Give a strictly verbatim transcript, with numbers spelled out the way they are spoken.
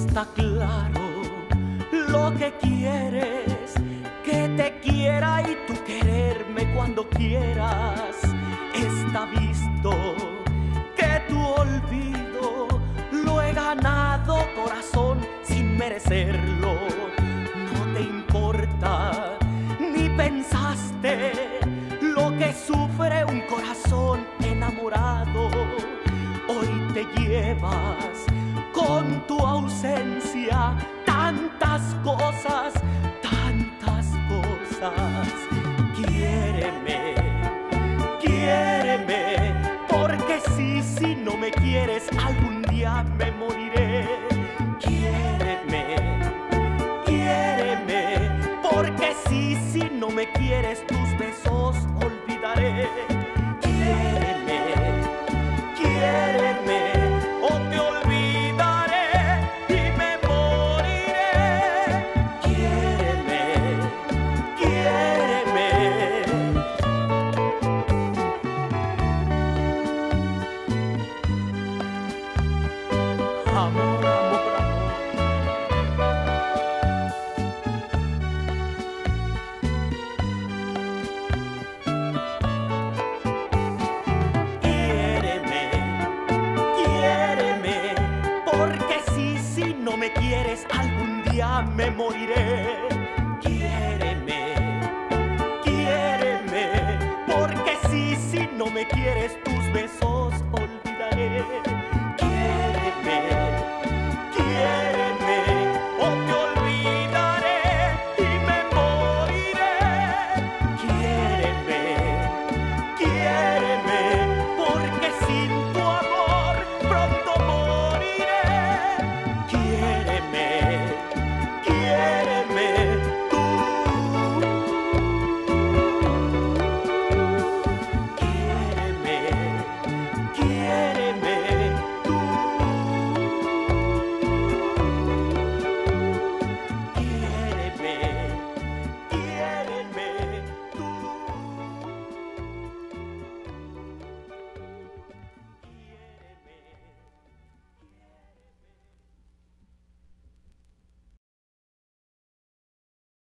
está claro lo que quieres, que te quiera y tú quererme cuando quieras. Está visto que tu olvido lo he ganado, corazón, sin merecerlo. No te importa ni pensaste lo que sufre un corazón enamorado. Hoy te llevas con tu ausencia tantas cosas, tantas cosas. Quiéreme, quiéreme, porque si, si no me quieres, algún día me moriré. Quiéreme, quiéreme, porque si, si no me quieres, tus besos olvidaré. Quiéreme, quiéreme, o te olvidaré y me moriré. Quiéreme, quiéreme. Amor.